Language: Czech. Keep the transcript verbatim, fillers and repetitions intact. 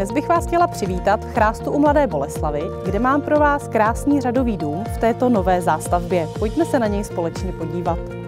Dnes bych vás chtěla přivítat v Chrástu u Mladé Boleslavi, kde mám pro vás krásný řadový dům v této nové zástavbě. Pojďme se na něj společně podívat.